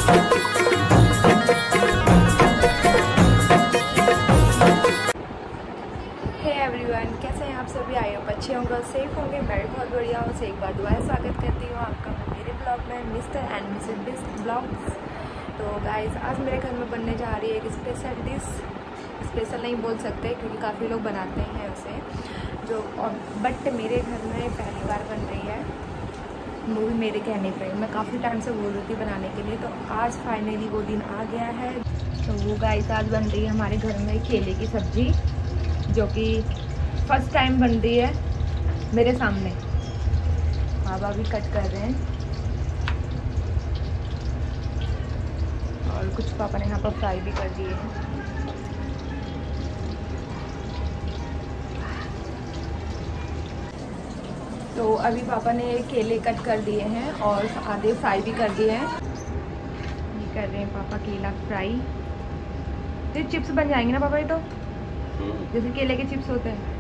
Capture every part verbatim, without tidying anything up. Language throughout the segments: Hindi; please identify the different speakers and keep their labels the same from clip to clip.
Speaker 1: एवरीवन, कैसे हैं आप सभी? आई होप अच्छे होंगे और सेफ होंगे। मैं भी बहुत बढ़िया हूँ। से एक बार दोबारा स्वागत करती हूँ आपका मेरे ब्लॉग में, Mr and Mrs Bisht blogs. तो गाइस, आज मेरे घर में बनने जा रही है एक स्पेशल डिश। स्पेशल नहीं बोल सकते क्योंकि काफ़ी लोग बनाते हैं उसे, जो और बट मेरे घर में पहली बार बन रही है, वो भी मेरे कहने पर। मैं काफ़ी टाइम से बोल रही थी बनाने के लिए, तो आज फाइनली वो दिन आ गया है। तो वो गाइस, आज बन रही है हमारे घर में केले की सब्ज़ी, जो कि फर्स्ट टाइम बन रही है मेरे सामने। बाबा भी कट कर रहे हैं और कुछ पापा ने यहाँ पर फ्राई भी कर दिए हैं। तो अभी पापा ने केले कट कर दिए हैं और आधे फ्राई भी कर दिए हैं। ये कर रहे हैं पापा केला फ्राई। तो चिप्स बन जाएंगे ना पापा? ये तो जैसे केले के चिप्स होते हैं।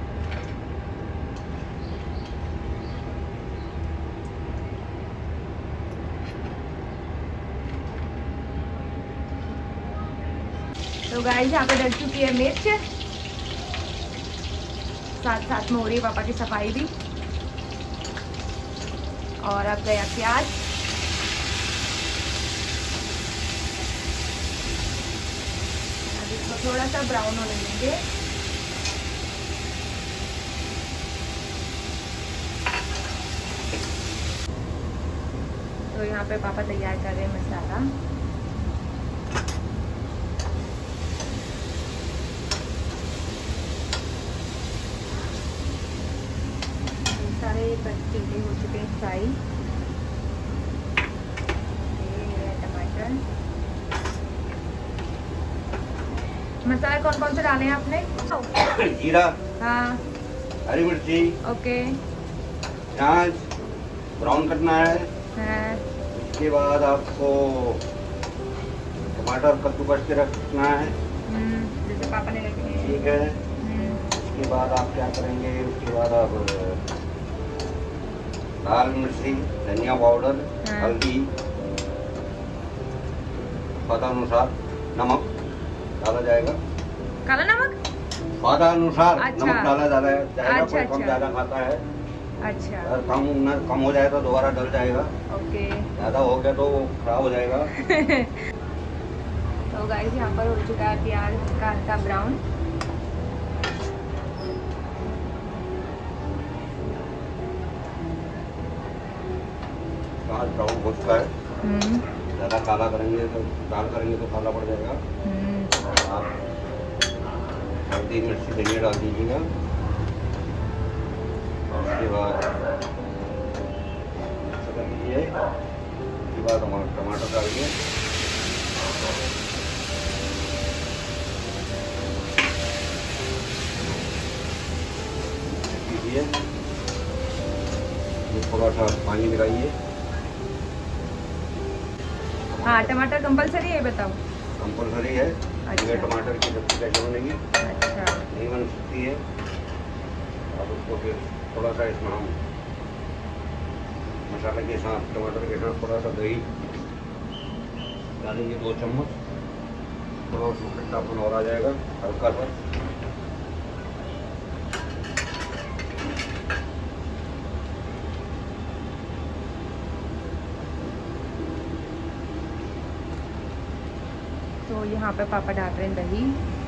Speaker 1: तो गाइस, यहाँ पे डल चुकी है मिर्च, साथ साथ में हो रही है पापा की सफाई भी। और अब गया प्याज। अब इसको थोड़ा सा ब्राउन होने देंगे। तो यहाँ पे पापा तैयार कर रहे हैं मसाला। सारे केले हो चुके हैं फ्राई। ये टमाटर, मसाला कौन कौन से डाले हैं आपने?
Speaker 2: जीरा,
Speaker 1: हाँ,
Speaker 2: हरी मिर्ची,
Speaker 1: ओके,
Speaker 2: प्याज ब्राउन करना है।
Speaker 1: हाँ,
Speaker 2: इसके बाद आपको टमाटर कद्दूकस के रखना है,
Speaker 1: जैसे पापा ने रखे हैं।
Speaker 2: ठीक है। इसके बाद आप क्या करेंगे? उसके बाद आप लाल मिर्ची, धनिया पाउडर,
Speaker 1: हाँ,
Speaker 2: हल्दी, स्वादानुसार नमक डाला जाएगा।
Speaker 1: काला नमक
Speaker 2: स्वादानुसार
Speaker 1: अच्छा।
Speaker 2: नमक डाला जाएगा।
Speaker 1: अच्छा,
Speaker 2: कोई कम
Speaker 1: अच्छा।
Speaker 2: ज्यादा खाता है।
Speaker 1: अच्छा,
Speaker 2: अगर कम न, कम हो जाए तो दोबारा डल जाएगा।
Speaker 1: ओके।
Speaker 2: ज्यादा हो गया तो वो खराब हो जाएगा।
Speaker 1: तो गाइस, यहाँ पर हो चुका है प्याज हल्का हल्का ब्राउन।
Speaker 2: प्याज ब्राउन हो चुका है। ज्यादा काला करेंगे तो दाल करेंगे तो काला पड़ जाएगा। और आप हल्दी मिर्ची धनिया डाल दीजिएगा। और उसके बाद कर लीजिए। उसके बाद हमारा टमाटर डालिए। कीजिए। थोड़ा सा पानी मिलाइए।
Speaker 1: हाँ, टमाटर कंपलसरी है? बताओ।
Speaker 2: कंपलसरी है।
Speaker 1: अच्छा।
Speaker 2: ये टमाटर की सब्जी कैसे बनेगी?
Speaker 1: अच्छा,
Speaker 2: नहीं बन सकती है। अब उसको फिर थोड़ा सा इसमें हम मसाले के साथ, टमाटर के साथ थोड़ा सा दही डालेंगे, दो चम्मच। थोड़ा उसमें खट्टापन और आ जाएगा हल्का सा।
Speaker 1: तो यहाँ पे पापा डाल रहे हैं दही।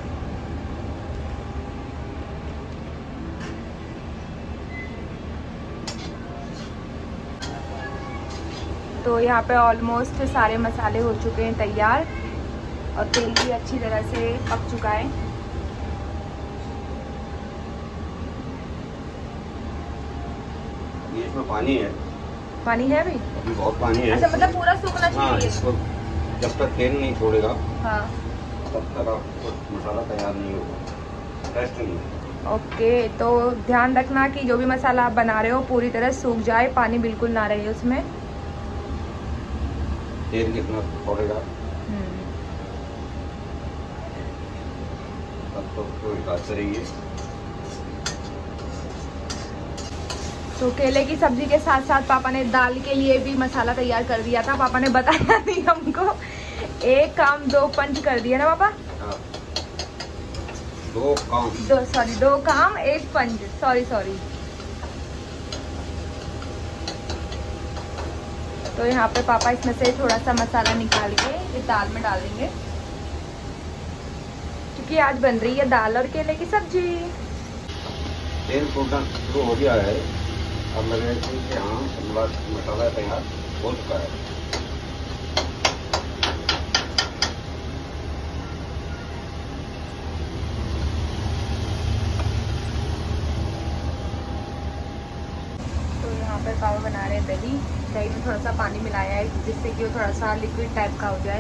Speaker 1: तो यहाँ पे ऑलमोस्ट सारे मसाले हो चुके हैं तैयार और तेल भी अच्छी तरह से पक चुका है।
Speaker 2: ये इसमें पानी है।
Speaker 1: पानी है अभी?
Speaker 2: अभी बहुत पानी है।
Speaker 1: अच्छा, मतलब पूरा सूखना
Speaker 2: हाँ,
Speaker 1: चाहिए?
Speaker 2: इसको जब तक तेल नहीं छोड़ेगा,
Speaker 1: हाँ,
Speaker 2: तब तक आपको मसाला तैयार नहीं होगा, टेस्ट नहीं होगा।
Speaker 1: ओके। तो ध्यान रखना कि जो भी मसाला आप बना रहे हो पूरी तरह सूख जाए, पानी बिल्कुल ना रहे उसमें।
Speaker 2: तेल कितना छोड़ेगा तब तो उसको हिसाब रहिए।
Speaker 1: तो केले की सब्जी के साथ साथ पापा ने दाल के लिए भी मसाला तैयार कर दिया था। पापा ने बताया नहीं हमको एक काम दो पंच कर दिया ना पापा।
Speaker 2: हाँ। दो काम
Speaker 1: दो सॉरी दो काम एक पंच, सॉरी सॉरी। तो यहाँ पे पापा इसमें से थोड़ा सा मसाला निकाल के ये दाल में डाल देंगे, क्योंकि आज बन रही है दाल और केले की सब्जी।
Speaker 2: तेल फूटना शुरू हो गया है। अब लगे कि हाँ मसाला तैयार हो चुका है।
Speaker 1: तो यहाँ पर पापा बना रहे हैं दही। दही में थोड़ा सा पानी मिलाया है जिससे कि वो थोड़ा सा लिक्विड टाइप का हो जाए।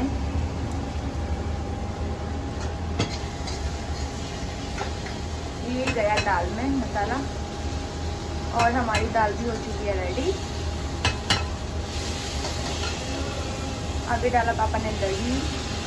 Speaker 1: ये गया दाल में मसाला और हमारी दाल भी हो चुकी है रेडी। अभी डाला पापा ने दही,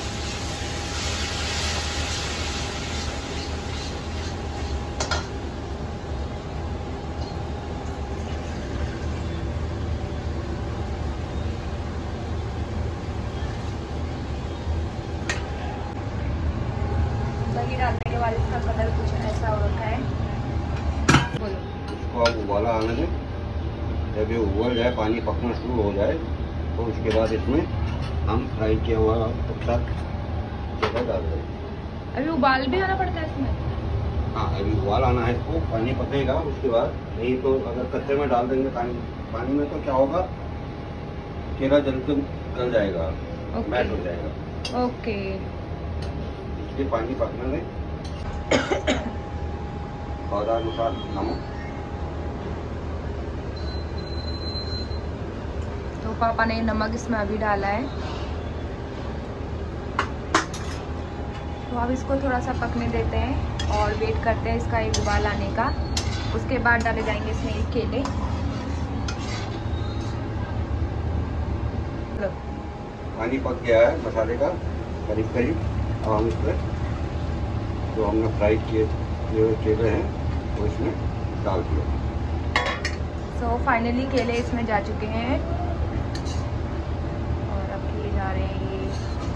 Speaker 1: दही डालने के बाद इसका कलर कुछ ऐसा हो रखा है। बोलो।
Speaker 2: इसको अब उबाला आने दें। जब ये उबल जाए, पानी पकना शुरू हो जाए, तो उसके बाद इसमें हम फ्राई किया हुआ कच्चा केला डाल दें।
Speaker 1: अभी उबाल भी आना पड़ता है इसमें?
Speaker 2: हाँ, अभी उबाल आना है इसको, पानी पकेगा उसके बाद। नहीं तो अगर कच्चे में डाल देंगे पानी पानी में तो क्या होगा, केला जल्दी गल जाएगा, मैश हो जाएगा।
Speaker 1: ओके।
Speaker 2: इसलिए पानी पकने दें। स्वादानुसार नमक।
Speaker 1: तो पापा ने नमक इसमें अभी डाला है। तो अब इसको थोड़ा सा पकने देते हैं और वेट करते हैं इसका एक उबाल आने का। उसके बाद डाले जाएंगे इसमें एक केले।
Speaker 2: पानी पक गया है मसाले का करीब करीब। अब हम इसमें जो हमने फ्राई किए हुए केले हैं वो इसमें डाल दिए।
Speaker 1: सो फाइनली केले इसमें जा चुके हैं और अब किए जा रहे हैं ये।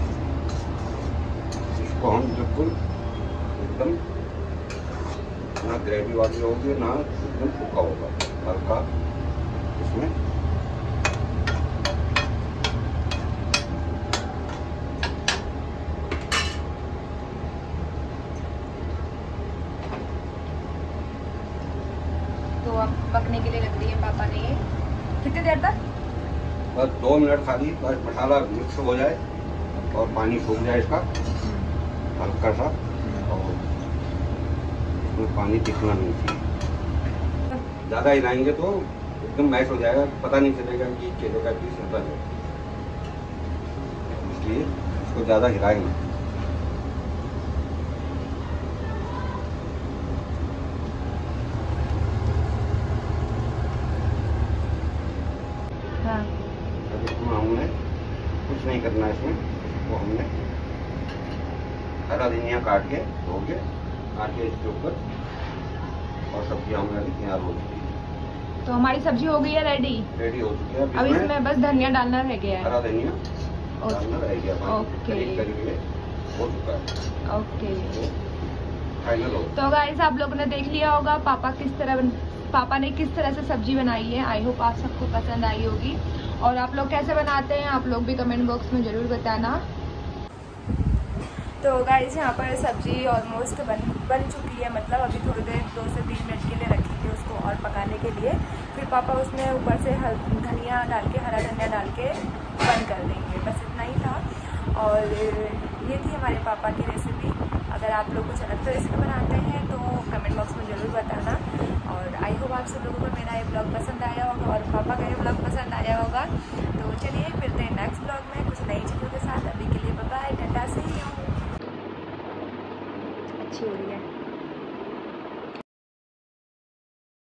Speaker 2: इसको हम बिल्कुल एकदम ना ग्रेवी वाली होगी ना एकदम सूखा होगा, हल्का इसमें
Speaker 1: तो अब पकने के लिए रख दिए पापा ने। कितनी देर तक?
Speaker 2: बस दो मिनट खाली, बस मसाला मिक्स हो जाए और पानी सूख जाए इसका हल्का सा, और इसमें पानी दिखना नहीं चाहिए। ज़्यादा हिलाएंगे तो एकदम मैश हो जाएगा, पता नहीं चलेगा कि केले का पीस होता है। इसलिए इसको ज़्यादा हिलाएंगे।
Speaker 1: हाँ।
Speaker 2: अब इसमें हमने कुछ नहीं करना है, इसमें वो हमने हरा धनिया काट के धो के काट के इसके ऊपर, और सब्जी हमारी तैयार हो चुकी है।
Speaker 1: तो हमारी सब्जी हो गई है रेडी।
Speaker 2: रेडी हो चुकी है।
Speaker 1: अब इसमें बस धनिया डालना रह गया है।
Speaker 2: हरा धनिया डालना रह गया।
Speaker 1: ओके।
Speaker 2: करीब करीब ये हो चुका है।
Speaker 1: ओके।
Speaker 2: फाइनल हो।
Speaker 1: तो गाइस आप लोगों ने देख लिया होगा पापा किस तरह बन, पापा ने किस तरह से सब्जी बनाई है। आई होप आप सबको पसंद आई होगी। और आप लोग कैसे बनाते हैं आप लोग भी कमेंट बॉक्स में ज़रूर बताना। तो गाइस यहाँ पर सब्जी ऑलमोस्ट बन बन चुकी है, मतलब अभी थोड़ी देर दो से तीन मिनट के लिए रखी थी उसको और पकाने के लिए। फिर पापा उसमें ऊपर से हल धनिया डाल के, हरा धनिया डाल के बंद कर देंगे। बस इतना ही था। और ये थी हमारे पापा की रेसिपी। अगर आप लोग कुछ अलग तरह से बनाते हैं तो कमेंट बॉक्स में ज़रूर बताना। और आई होप आप सब लोगों को मेरा ये ब्लॉग पसंद आया होगा और पापा का ये ब्लॉग पसंद आया होगा। तो चलिए